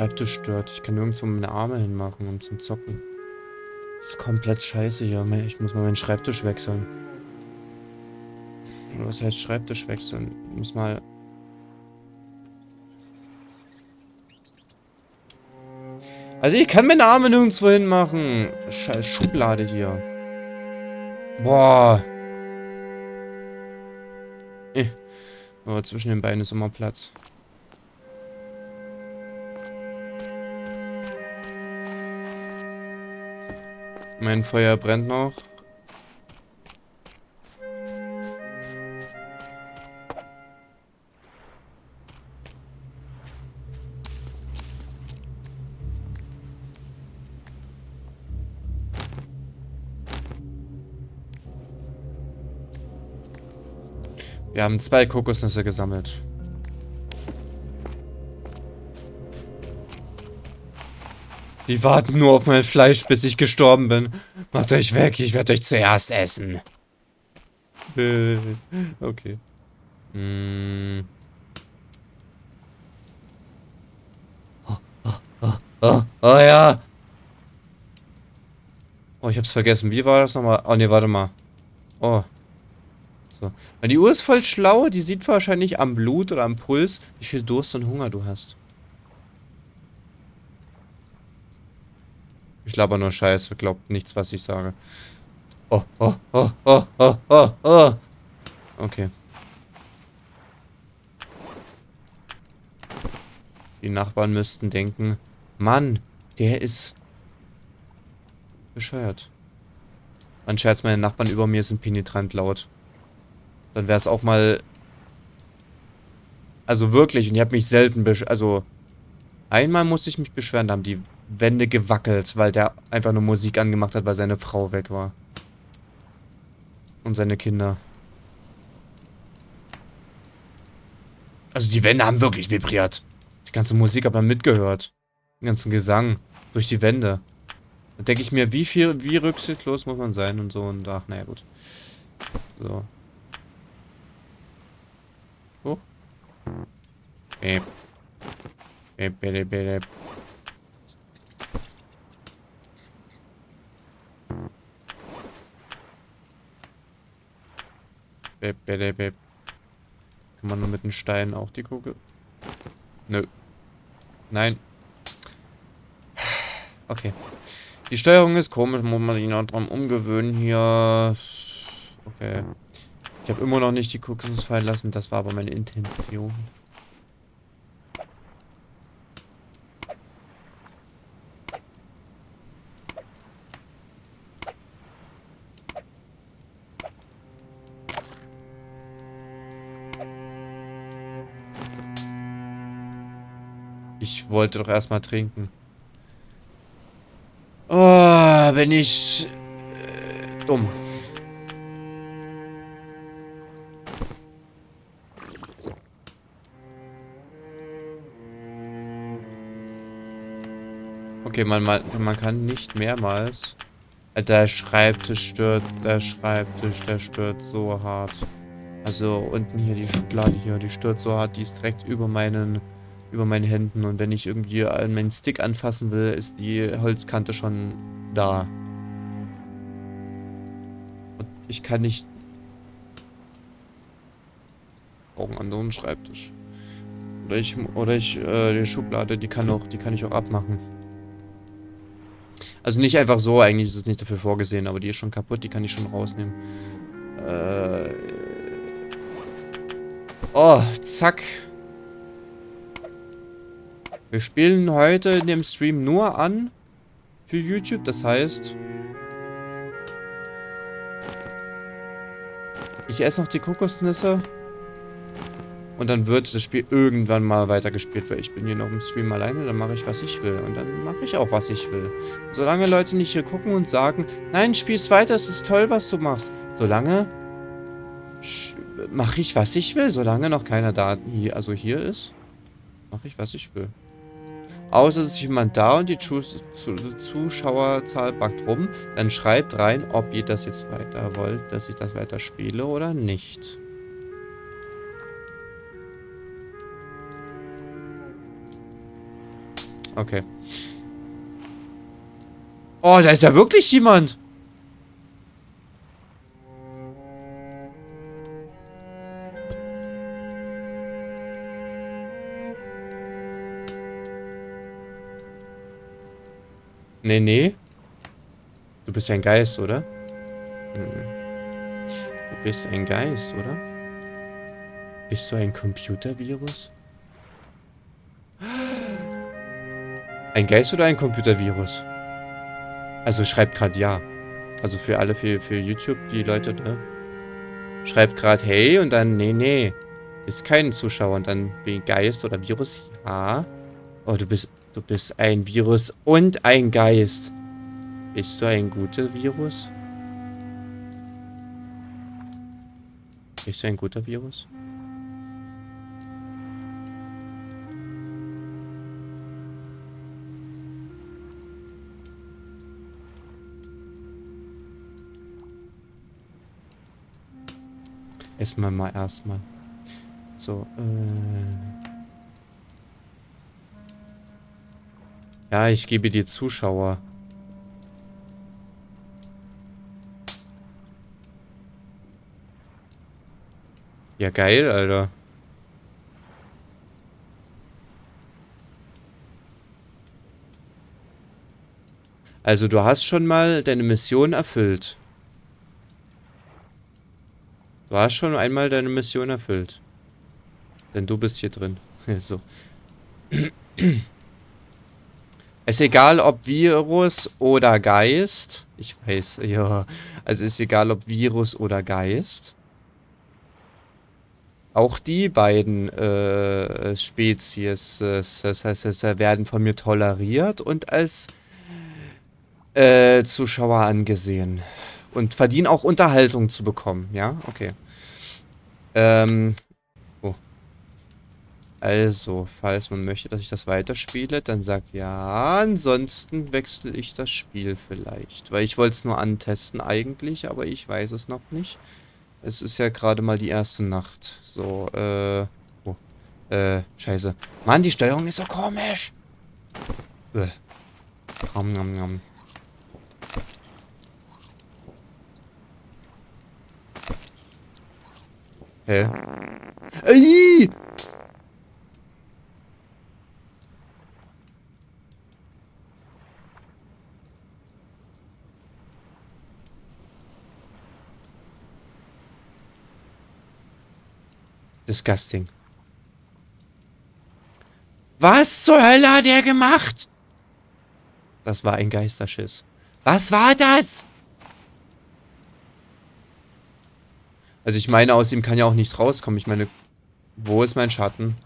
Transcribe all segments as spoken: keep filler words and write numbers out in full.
Schreibtisch stört. Ich kann nirgendwo meine Arme hinmachen, um zum Zocken. Das ist komplett scheiße hier. Ich muss mal meinen Schreibtisch wechseln. Oder was heißt Schreibtisch wechseln? Ich muss mal... Also ich kann meine Arme nirgendwo hinmachen. Scheiß Schublade hier. Boah. Eh. Aber zwischen den Beinen ist immer Platz. Mein Feuer brennt noch. Wir haben zwei Kokosnüsse gesammelt. Die warten nur auf mein Fleisch, bis ich gestorben bin. Macht euch weg, ich werde euch zuerst essen. Äh, okay. Hm. Oh, oh, oh, oh, oh ja. Oh, ich hab's vergessen. Wie war das nochmal? Oh ne, warte mal. Oh. So. Die Uhr ist voll schlau. Die sieht wahrscheinlich am Blut oder am Puls, wie viel Durst und Hunger du hast. Ich laber nur Scheiße. Glaubt nichts, was ich sage. Oh, oh, oh, oh, oh, oh, oh. Okay. Die Nachbarn müssten denken, Mann, der ist bescheuert. Man scherzt, meine Nachbarn über mir sind penetrant laut. Dann wäre es auch mal... Also wirklich, und ich habe mich selten besch... Also, einmal musste ich mich beschweren, da haben die Wände gewackelt, weil der einfach nur Musik angemacht hat, weil seine Frau weg war. Und seine Kinder. Also die Wände haben wirklich vibriert. Die ganze Musik hat man mitgehört. Den ganzen Gesang durch die Wände. Da denke ich mir, wie viel, wie rücksichtslos muss man sein und so und ach, naja, gut. So. Oh. Bäb. Bäb, bäb, bäb. Bäb, bäb, bäb. Kann man nur mit den Steinen auch die Kugel? Nö. Nein. Okay. Die Steuerung ist komisch, muss man sich noch dran umgewöhnen hier. Okay. Ich habe immer noch nicht die Kokosnuss fallen lassen, das war aber meine Intention. Ich wollte doch erstmal trinken. Oh, bin ich äh, dumm. Okay, man, man, man kann nicht mehrmals. Der Schreibtisch stört, der Schreibtisch, der stört so hart. Also unten hier die Schublade hier, die stört so hart, die ist direkt über meinen, über meinen Händen. Und wenn ich irgendwie an meinen Stick anfassen will, ist die Holzkante schon da. Und ich kann nicht... Auch einen anderen Schreibtisch. Oder ich, oder ich, äh, die Schublade, die kann auch, die kann ich auch abmachen. Also nicht einfach so, eigentlich ist es nicht dafür vorgesehen, aber die ist schon kaputt, die kann ich schon rausnehmen. Äh... Oh, zack. Wir spielen heute in dem Stream nur an für YouTube, das heißt... Ich esse noch die Kokosnüsse. Und dann wird das Spiel irgendwann mal weitergespielt, weil ich bin hier noch im Stream alleine, dann mache ich, was ich will. Und dann mache ich auch, was ich will. Solange Leute nicht hier gucken und sagen, nein, spiel's weiter, es ist toll, was du machst. Solange mache ich, was ich will. Solange noch keiner da hier, also hier ist, mache ich, was ich will. Außer es ist jemand da und die Zuschauerzahl backt rum, dann schreibt rein, ob ihr das jetzt weiter wollt, dass ich das weiter spiele oder nicht. Okay. Oh, da ist ja wirklich jemand. Nee, nee. Du bist ein Geist, oder? Hm. Du bist ein Geist, oder? Bist du ein Computervirus? Ein Geist oder ein Computervirus? Also schreibt gerade ja. Also für alle, für, für YouTube, die Leute, ne? Schreibt gerade hey und dann nee, nee. Ist kein Zuschauer und dann wegen Geist oder Virus, ja. Oh, du bist, du bist ein Virus und ein Geist. Bist du ein guter Virus? Bist du ein guter Virus? Erstmal mal erstmal. So, äh. Ja, ich gebe dir Zuschauer. Ja, geil, Alter. Also, du hast schon mal deine Mission erfüllt. Du hast schon einmal deine Mission erfüllt. Denn du bist hier drin. So. Ist egal, ob Virus oder Geist. Ich weiß, ja. Also ist egal, ob Virus oder Geist. Auch die beiden äh, Spezies, äh, das heißt, es werden von mir toleriert und als äh, Zuschauer angesehen. Und verdienen auch Unterhaltung zu bekommen, ja? Okay. Ähm. Oh. Also, falls man möchte, dass ich das weiterspiele, dann sagt ja. Ansonsten wechsle ich das Spiel vielleicht. Weil ich wollte es nur antesten eigentlich, aber ich weiß es noch nicht. Es ist ja gerade mal die erste Nacht. So, äh. Oh. Äh, scheiße. Mann, die Steuerung ist so komisch. Äh. Nom, nom, nom. Hä? Ey! Disgusting. Was zur Hölle hat er gemacht? Das war ein Geisterschiss. Was war das? Also ich meine, aus ihm kann ja auch nichts rauskommen. Ich meine, wo ist mein Schatten?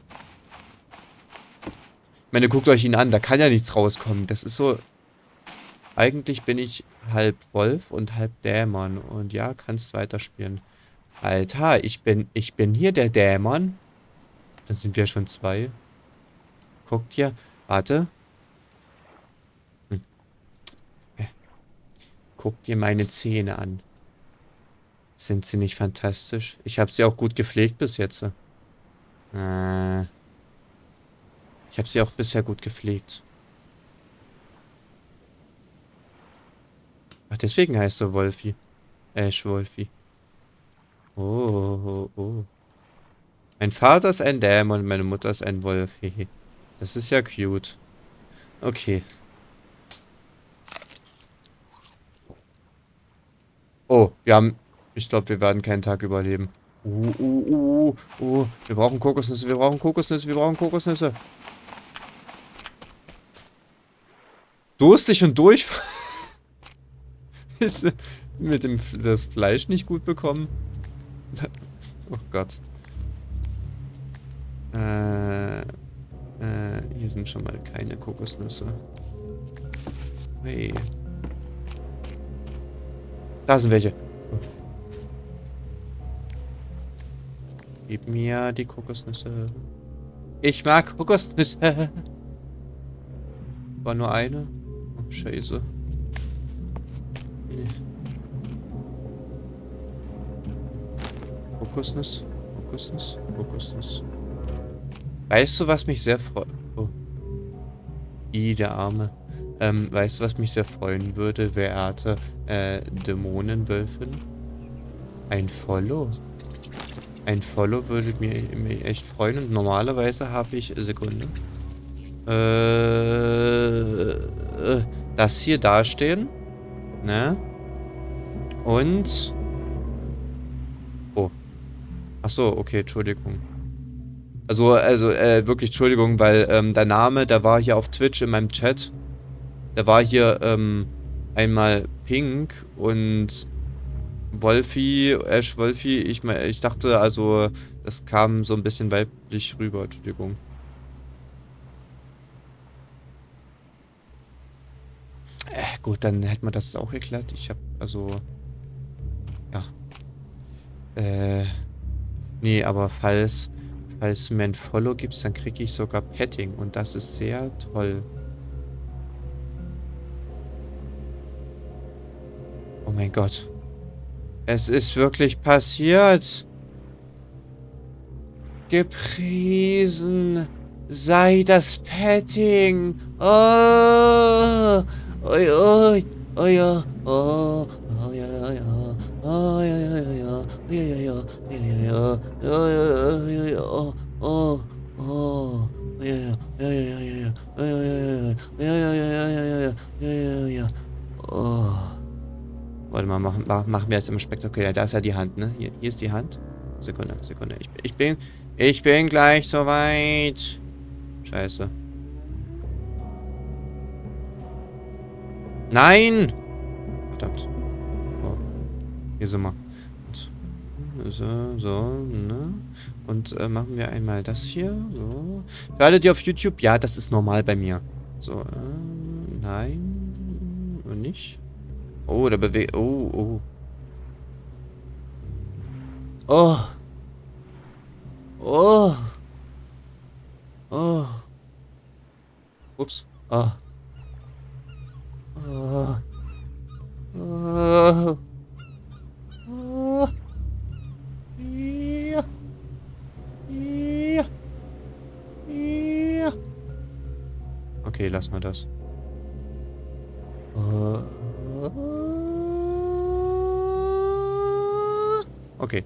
Ich meine, guckt euch ihn an. Da kann ja nichts rauskommen. Das ist so... Eigentlich bin ich halb Wolf und halb Dämon. Und ja, kannst weiterspielen. Alter, ich bin, ich bin hier der Dämon. Dann sind wir schon zwei. Guckt hier. Warte. Hm. Guckt dir meine Zähne an. Sind sie nicht fantastisch? Ich habe sie auch gut gepflegt bis jetzt. Äh. Ich habe sie auch bisher gut gepflegt. Ach, deswegen heißt er Wolfi. Äh, Schwolfi. Oh, oh, oh. Mein Vater ist ein Dämon und meine Mutter ist ein Wolf. Hehe. Das ist ja cute. Okay. Oh, wir haben... Ich glaube, wir werden keinen Tag überleben. Uh, uh, uh, uh. Wir brauchen Kokosnüsse, wir brauchen Kokosnüsse, wir brauchen Kokosnüsse. Durstig und durch... Ist mit dem das Fleisch nicht gut bekommen? Oh Gott. Äh, äh, hier sind schon mal keine Kokosnüsse. Hey. Da sind welche. Oh. Gib mir die Kokosnüsse. Ich mag Kokosnüsse. War nur eine? Oh, scheiße. Nee. Kokosnuss, Kokosnuss, Kokosnuss. Weißt du, was mich sehr freut? Oh. I, der Arme. Ähm, weißt du, was mich sehr freuen würde, verehrte äh, Dämonenwölfin? Ein Follow. Ein Follow würde mir, mir echt freuen. Und normalerweise habe ich... Sekunde. Äh, äh, das hier dastehen. Ne? Und... Oh. Ach so, okay, Entschuldigung. Also, also, äh, wirklich Entschuldigung, weil ähm, der Name, der war hier auf Twitch in meinem Chat. Der war hier ähm, einmal Pink und Wolfi, Ash Wolfi. Ich, mein, ich dachte, also, das kam so ein bisschen weiblich rüber. Entschuldigung. Äh, gut, dann hätte man das auch erklärt. Ich habe, also, ja. Äh, nee, aber falls, falls du mir ein Follow gibst, dann kriege ich sogar Petting. Und das ist sehr toll. Oh mein Gott. Es ist wirklich passiert. Gepriesen sei das Petting. Oh. Oi, oi. Oh ja. Oh. Oh ja, ja, ja. Oh ja, ja, ja, ja. Oh ja, ja, ja. Ja, ja, ja. Ja, ja, ja, ja. Oh. Oh. Oh. Ja, ja. Ja, ja, ja, ja. Ja, ja, ja, ja. Ja, ja, ja, ja, ja, ja. Ja, ja, ja. Oh. Warte mal, machen, machen wir jetzt immer spektakulär. Da ist ja die Hand, ne? Hier, hier ist die Hand. Sekunde, Sekunde. Ich, ich bin... Ich bin gleich soweit. Scheiße. Nein! Verdammt. Oh. Hier sind wir. Und so, so, ne? Und äh, machen wir einmal das hier. So. Für alle, die auf YouTube... Ja, das ist normal bei mir. So, äh, nein. Und nicht. Oh, da bewegt... Oh, oh. Oh. Oh. Oh. Ups. Oh. Oh. Oh. Oh. Ja. Ja. Ja. Okay, lass mal das. Oh. Okay.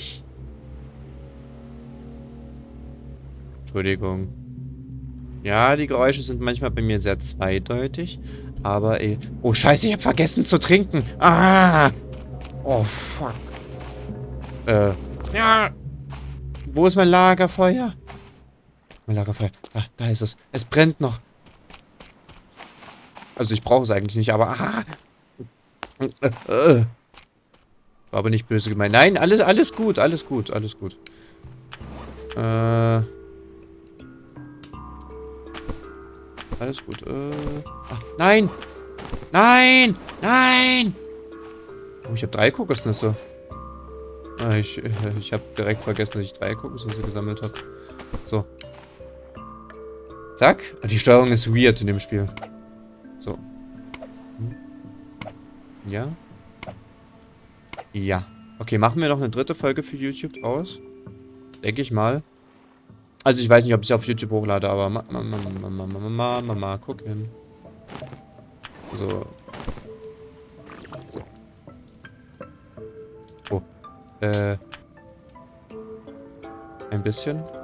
Entschuldigung. Ja, die Geräusche sind manchmal bei mir sehr zweideutig. Aber ey. Oh, scheiße, ich hab vergessen zu trinken. Ah! Oh, fuck. Äh. Ja. Wo ist mein Lagerfeuer? Mein Lagerfeuer. Ah, da ist es. Es brennt noch. Also ich brauche es eigentlich nicht, aber... Ah! Äh, äh. War aber nicht böse gemeint. Nein, alles, alles gut, alles gut, alles gut. Äh... Alles gut. Äh... Ach, nein! Nein! Nein! Oh, ich habe drei Kokosnüsse. Ah, ich äh, ich habe direkt vergessen, dass ich drei Kokosnüsse gesammelt habe. So. Zack. Die Steuerung ist weird in dem Spiel. So. Hm. Ja. Ja. Okay, machen wir noch eine dritte Folge für YouTube draus? Denke ich mal. Also ich weiß nicht, ob ich sie auf YouTube hochlade, aber ma ma ma ma ma ma ma ma ma gucken. So. Oh. Äh. Ein bisschen.